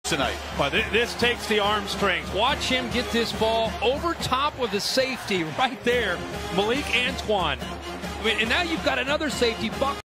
tonight. But this takes the arm strength. Watch him get this ball over top of the safety right there, Malik Antoine. And now you've got another safety. Buck